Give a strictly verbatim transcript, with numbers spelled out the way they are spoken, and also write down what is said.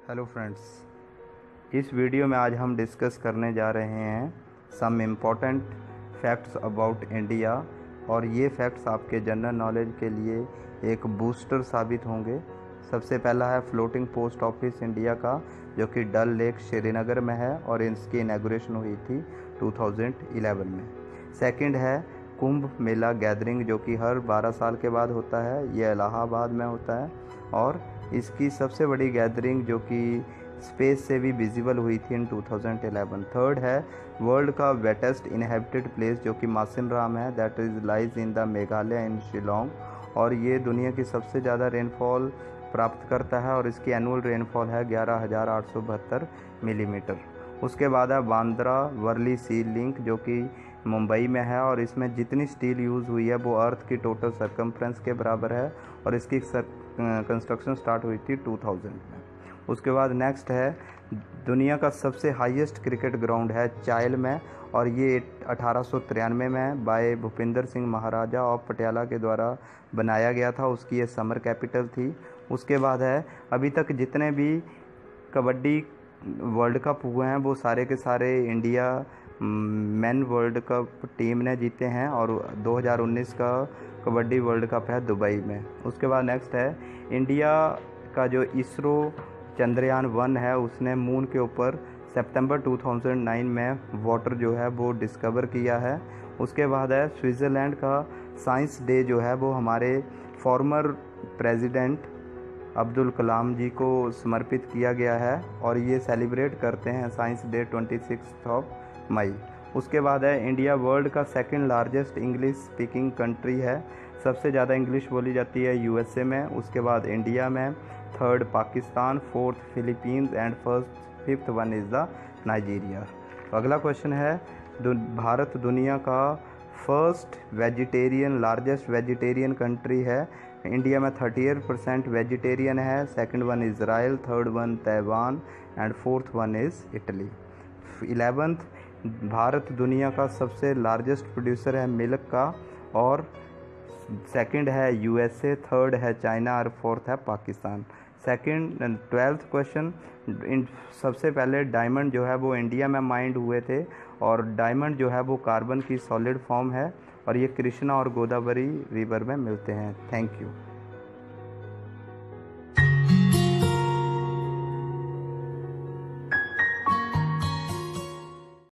Hello friends, इस video में आज हम डिस्कस करने जा रहे हैं some important facts about India. और ये फैक्ट्स आपके जनरल नॉलेज के लिए एक बूस्टर साबित होंगे। सबसे पहला है फ्लोटिंग पोस्ट ऑफिस इंडिया का, जो कि डल लेक श्रीनगर में है और इसकी इनॉग्रेशन हुई थी दो हज़ार ग्यारह में। सेकंड है कुंभ मेला गैदरिंग, जो कि हर बारह साल के बाद होता है। ये इलाहाबाद में होता है और इसकी सबसे बड़ी गैदरिंग जो कि स्पेस से भी विजिबल हुई थी इन दो हज़ार ग्यारह। थर्ड है वर्ल्ड का वेटेस्ट इनहेबिटेड प्लेस, जो कि मासिनराम है, that is lies in the Meghalaya in Shillong, और ये दुनिया की सबसे ज़्यादा रेनफॉल प्राप्त करता है और इसकी एनुअल रेनफॉल है ग्यारह हज़ार आठ सौ बहत्तर मिलीमीटर। उसके बाद है बांद्रा वर्ली सी लिंक, जो कि मुंबई में है और इसमें जितनी स्टील यूज़ हुई है वो अर्थ की टोटल सरकमफ्रेंस के बराबर है और इसकी कंस्ट्रक्शन स्टार्ट हुई थी दो हज़ार में। उसके बाद नेक्स्ट है दुनिया का सबसे हाईएस्ट क्रिकेट ग्राउंड है चाइल में, और ये अठारह सौ तिरानवे में बाय भूपिंदर सिंह महाराजा ऑफ पटियाला के द्वारा बनाया गया था। उसकी ये समर कैपिटल थी। उसके बाद है अभी तक जितने भी कबड्डी वर्ल्ड कप हुए हैं वो सारे के सारे India men world cup team ने जीते हैं और दो हज़ार उन्नीस का कबड्डी वर्ल्ड कप है दुबई में। उसके बाद नेक्स्ट है इंडिया का जो इसरो चंद्रयान वन है, उसने मून के ऊपर सितंबर दो हज़ार नौ में वाटर जो है वो डिस्कवर किया है। उसके बाद है स्विट्ज़रलैंड का साइंस डे जो है वो हमारे फॉर्मर प्रेसिडेंट अब्दुल कलाम जी को समर्पित किया गया है और ये सेलिब्रेट करते हैं साइंस डे छब्बीस ऑफ मई। उसके बाद है इंडिया वर्ल्ड का second largest English speaking country है। सबसे ज़्यादा इंग्लिश बोली जाती है यूएसए में, उसके बाद इंडिया में, third Pakistan, fourth Philippines and first fifth one is the Nigeria. अगला क्वेश्चन है भारत दुनिया का first vegetarian largest vegetarian country है। इंडिया में अड़तीस परसेंट वेजिटेरियन है। Second one Israel, third one Taiwan and fourth one is Italy. Eleventh Bharat दुनिया का सबसे लार्जेस्ट प्रोड्यूसर है मिल्क का, और सेकंड है यूएसए, थर्ड है चाइना और फोर्थ है पाकिस्तान। सेकंड ट्वेल्थ क्वेश्चन, इन सबसे पहले डायमंड जो है वो इंडिया में माइंड हुए थे और डायमंड जो है वो कार्बन की सॉलिड फॉर्म है और ये कृष्णा और गोदावरी रिवर में मिलते हैं। Thank you.